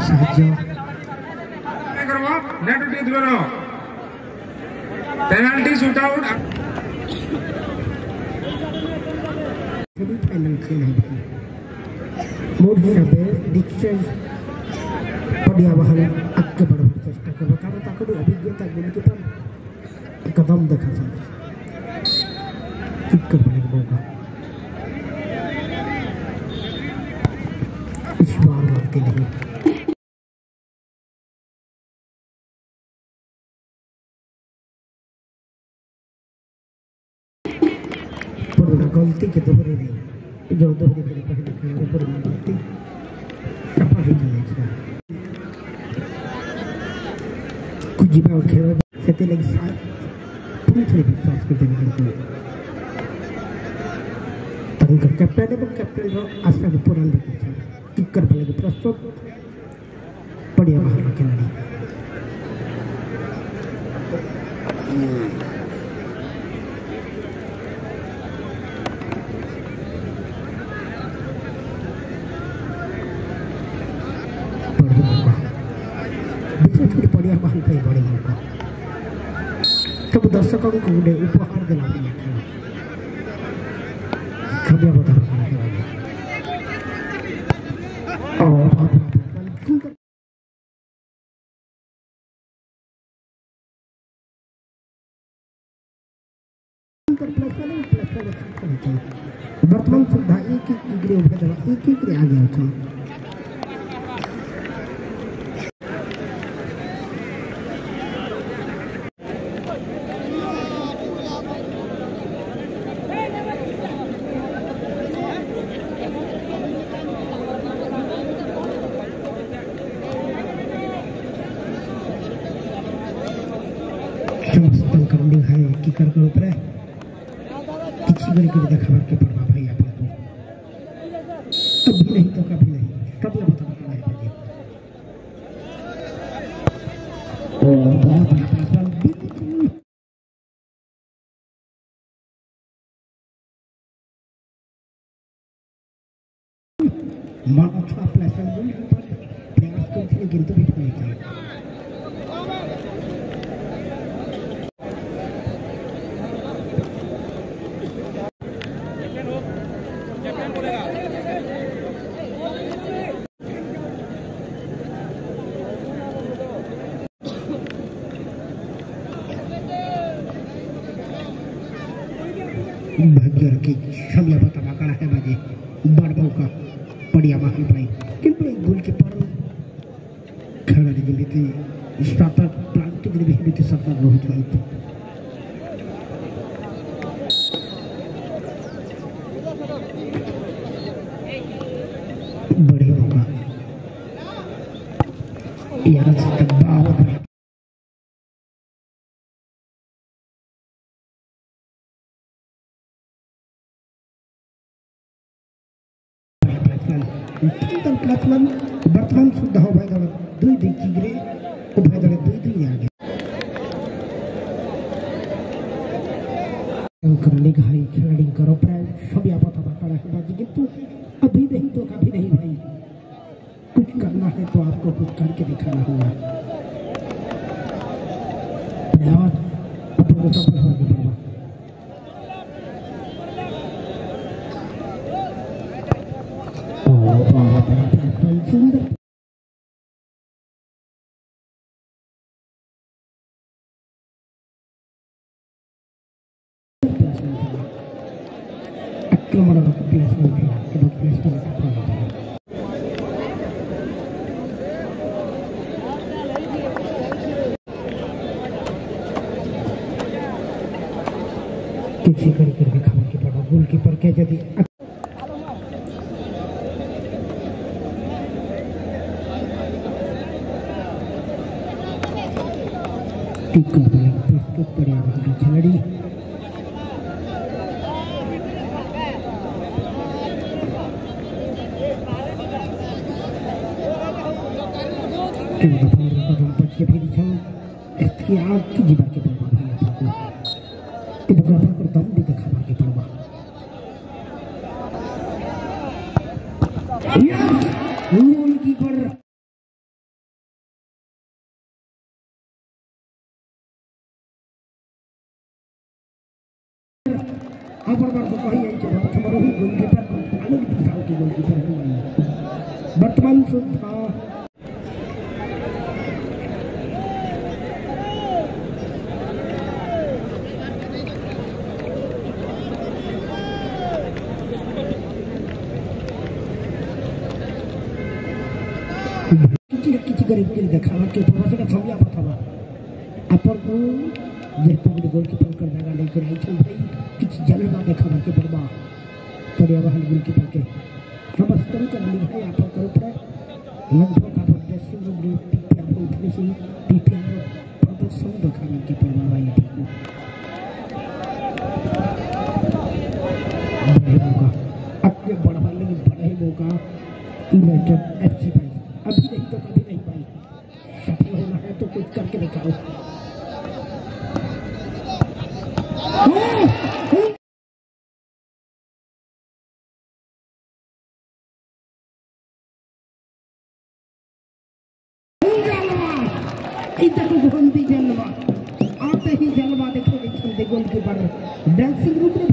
সাহায্য नेट उठिए दोनों पेनल्टी शूट आउट सेमीफाइनल खेल है मोड हिसाबे डिस्टेंस पड़िया बाहर आगे बढ़ने चेष्टा करबो कारण ताको अभिज्ञता गोलकीपर कदम देखा जाए किक करने का मौका इस बार लगते नहीं गलती के दोहरे नहीं जो दोहरे के पहले खेलने पर गलती apa gitu कुछ जीवा खेल सेते लगी साथ पूरी तरह विश्वास करते हैं तंग कैप्टन एवं कैप्टन रो आशा के पुरान देखते किक कर वाले प्रस्तुत बढ़िया बाहर खिलाड़ी बढ़िया बाहर पे बड़े मौका तब दर्शकों को उन्हें उपहार दिलाने में खबर बता रहा है और वर्तमान सुविधा एक ही गिरे एक ही गिरे आ गया था करने है कि कर के ऊपर किसी बड़ी की दिखावा के पड़वा भाई आप लोग कभी नहीं तो कभी नहीं कब ये बता रहा है भाई और बड़ा बड़ा मान अच्छा प्लेसमेंट बोल प्रयास करते हैं किंतु भी नहीं चाहिए भाग्य की सब यह बता बाकड़ा है बाजे बड़ मौका बढ़िया बाहर भाई किंतु एक गोल के पर खेला दी गई थी स्टार्टर प्लांटिंग ने भी थी सरकार रोहित रोहित बढ़िया मौका यहाँ से दबाव प्लेटफॉर्म वर्तमान सुविधा हो भाई दल दुई दुई किग्रे उभय दल दुई दुई आगे करने का है खिलाड़ी करो प्राय सभी आप पता बात है बाजी किंतु अभी नहीं तो कभी नहीं भाई कुछ करना है तो आपको कुछ करके दिखाना होगा धन्यवाद अपने सफल होने के बाद सुंदर आक्रमण प्लेसमेंट किसी करके दिखाने के बाद गोलकीपर के यदि प्रस्तुत बढ़िया खिलाड़ी कदम बच के फिर इसकी आग की जीवा के पड़वा भाई आपको दम भी देखा के पड़वा अपर बार कही जाइए प्रथम रही गोलकीपर अलग दिखाओ कि गोलकीपर वर्तमान सुधा किसी गरीब के देखा के प्रवासन समया बतावा अपन को जेतो गोलकीपर कर जगह लेकर आई चल भाई किछ जलवा देखा के पड़वा पड़िया बहन गोलकीपर के समस्त कर ली है अपन करो पर लगभग आप ड्रेसिंग रूम में पीपीआर को उठने से पीपीआर प्रदर्शन देखा के पड़वा भाई मौका अपने बढ़ा लेकिन बड़ा ही मौका यूनाइटेड एफसी भाई अभी नहीं तो कभी नहीं भाई सफल होना है तो कुछ करके दिखाओ गोलती जलवा आते ही जलवा देखो गोलकीपर ड्रेसिंग रूम में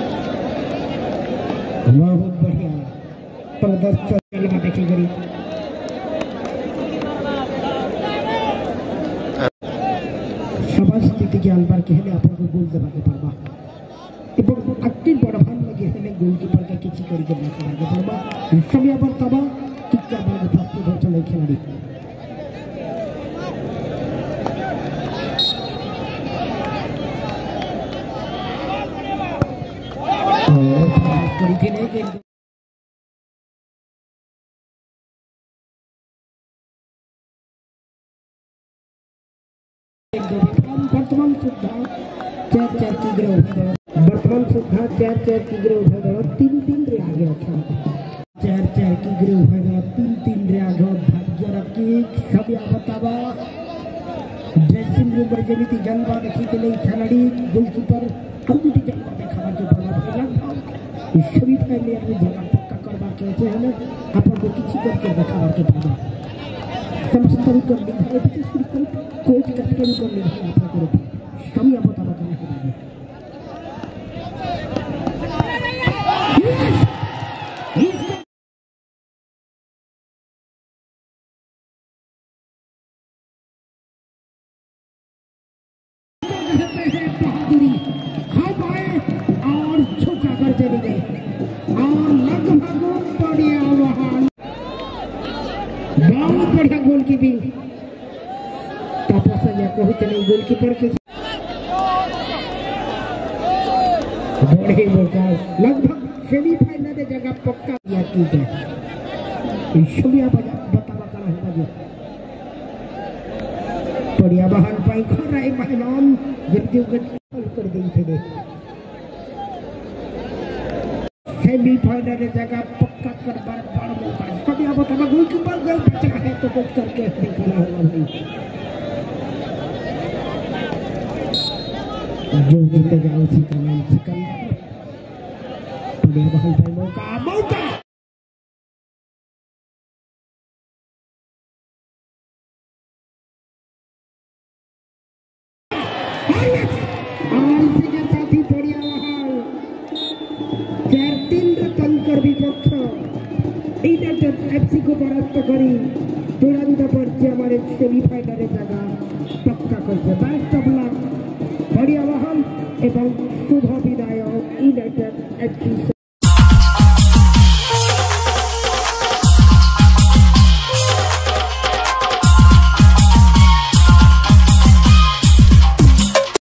बहुत बढ़िया प्रदर्शन जलवा देखे गई स्थिति ज्ञान पर कहले अपन को गोल देवा के पड़वा এবং আটটি বড় ভান লাগে হেলে গোলকিপার কে কিছু করি के देखा के पड़वा समय पर तबा किक कर प्रस्तुत हो चले खिलाड़ी करी के नहीं के वर्तमान सुधा चार की ग्रह वर्तमान सुधा चार की ग्रह 3-3 रे आगे रखा 4 की ग्रह 3-3 रे आगे भाग्य रखी सब या बतावा ड्रेसिंग रूम में जेमिति जलवा देखी के लिए खिलाड़ी गोलकीपर अमृति जलवा देखा के पड़वा लगभग सभी फैमिली अपनी जगह पक्का करवा के है ना अपन को किसी करके देखा के पड़वा समस्त कर दी है कोच कैप्टन को ले है आपको करो कमी आप बता करना है बहादुरी हाँ पाए और छुका कर चली गई और लगभग बढ़िया वहां बहुत बढ़िया गोल की भी गोलकीपर के बड़े मौका लगभग सेमीफाइनल जगह पक्का किया की है बतावा करा है बाजी बढ़िया बहन पाई खर रहे महिलान जल्दी कर दी थे सेमीफाइनल जगह पक्का कर बड़ मौका कभी आप बतावा गोलकीपर गल बचा है तो कुछ करके दिखाना होगा भाई जो जीते जाओ उसी का नाम सिकंदर बढ़िया बहन भाई मौका साथी बढ़िया वहां 4-3 रन कर विपक्ष यूनाइटेड एफसी को परास्त करी चूड़ाন্ত पर्चे हमारे सेमीफाइनल जगह पक्का करছে बेस्ट ऑफ लक बढ़िया वाहन एवं शुभ विदाय यूनाइटेड एफसी।